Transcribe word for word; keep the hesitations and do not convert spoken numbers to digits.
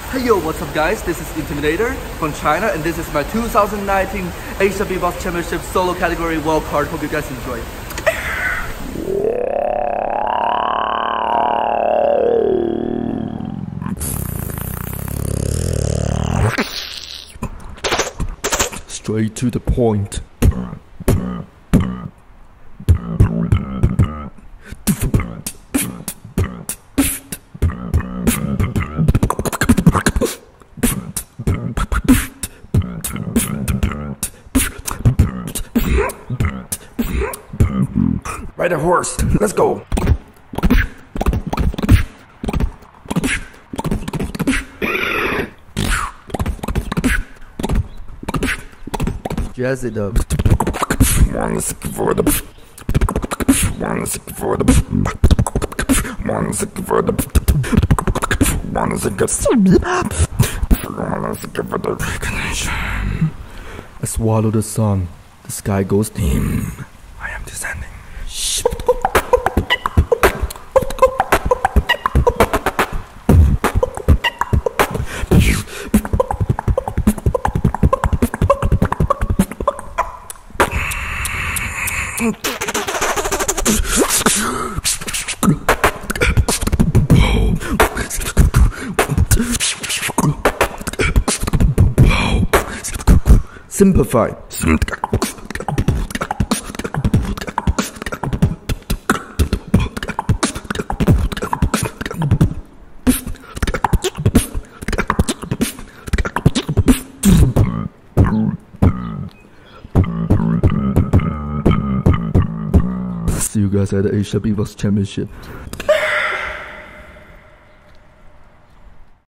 Hey yo, what's up guys? This is Intimidator from China and this is my two thousand nineteen Asia Beatbox Championship solo category Wildcard. Hope you guys enjoy. Straight to the point. Ride a horse, let's go! Jazz it up. One second for the One second for the One second for the One second One second for the Reincarnation. I swallow the sun. The sky goes dim. I am descending. Simplify. See you guys at the Asia Beatbox Championship.